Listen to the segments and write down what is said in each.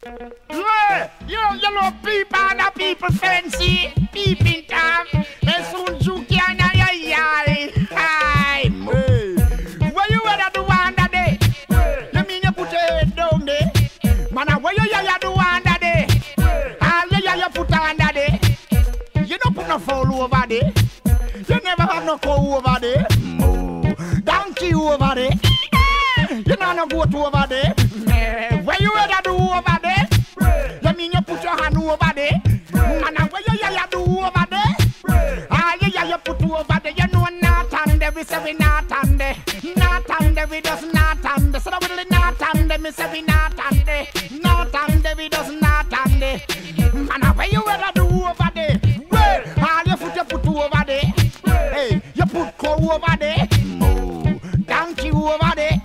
Yeah, you know people and the people fancy, peeping time. They soon juke you and your yard. Hi, where you at the one that day? You mean you put your head down there? Man, where you the one that day? All you put on that day. You don't put no fowl over there. You never have no cow over there. Donkey over there. You know no goat over there. Where you rather do over there? You mean you put your hand over there? Man, where you do over there? Ah, you put over there. You know not and there. We say we not and there. Not and there. We does not and there. So that we not and there. Me say we not and there. Not and there. We does not and there. Man, where you rather do over there? Ah, you put over there. Hey, you put cow over there. Donkey over there.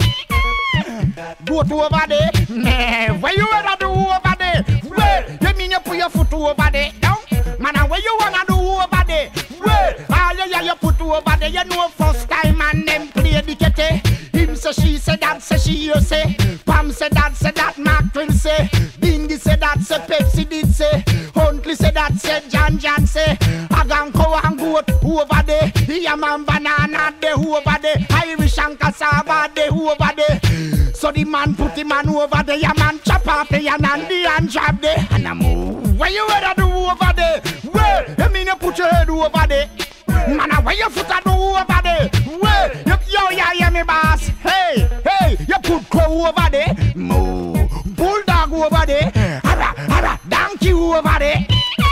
Goat over there. Nah, where you wanna do over there? Where? You mean you put your foot over there? No? Man, where you wanna do over there? Where? Ah, yeah, you put over there. You know first time and them play the kete. Him say she say that, say she you say. Pam say that, Mackerel say. Dingy say that, say Pepsi did say. Huntley say that, say John say. Agan cow and goat over there. Yaman banana de over there. Irish and cassava de over there. So the man put the man over there, your man chop off the hand and the hand drop there. And I move. Where you rather do over there? Where? You mean you put your head over there? Man, where your foot do over there? Where? You hear me, boss? Hey, you put cow over there. Moo. Bulldog over there. Ara, donkey over there.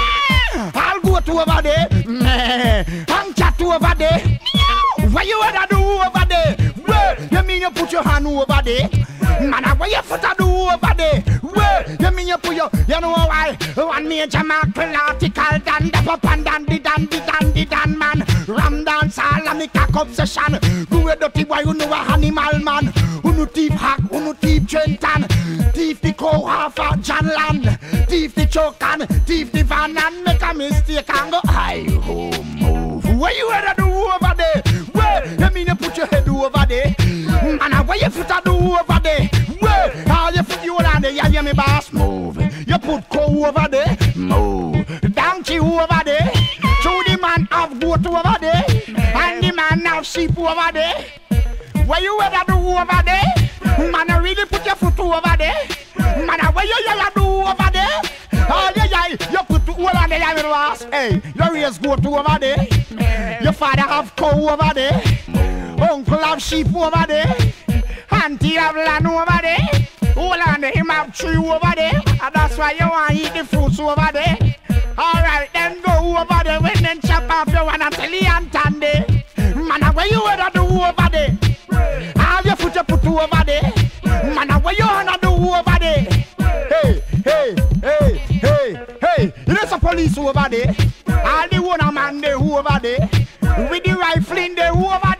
I'll go to over there. And cat over there. Where you rather do over there? Where? You mean you put your hand over there? Man, where your foot do over there? Where? You mean you put your, you know why? One major mackerel article done the pop and dan man. Ram dance all and me cock obsession. Go a dirty boy who know a animal man. Who no thief hack, who no thief Trenton. Thief the cow half a John Land. Thief the choke and thief the van and make a mistake and go hi ho move. Where you rather do over there? Where? You mean you put your head over there? Man, where your foot do over there? Where? All your foot you on there, you hear me boss? Move. You put cow over there? Move. Donkey over there? So the man have goat over there? And the man have sheep over there? Where you rather do over there? Man, really put your foot over there? Man, where you do over there? Oh, you put all on there, you boss. Hey, you raise goat over there? Your father have cow over there? Uncle have sheep over there? Auntie have land over there? All on there, him have tree over there? And that's why you want to eat the fruits over there? Alright, then go over there when then chop off your one and tell you and there. Man, where you wanna do over there? All your foot you put over there? Man, where you wanna do over there? Hey, there's a police over there. All the one man they over there. With the rifle in there over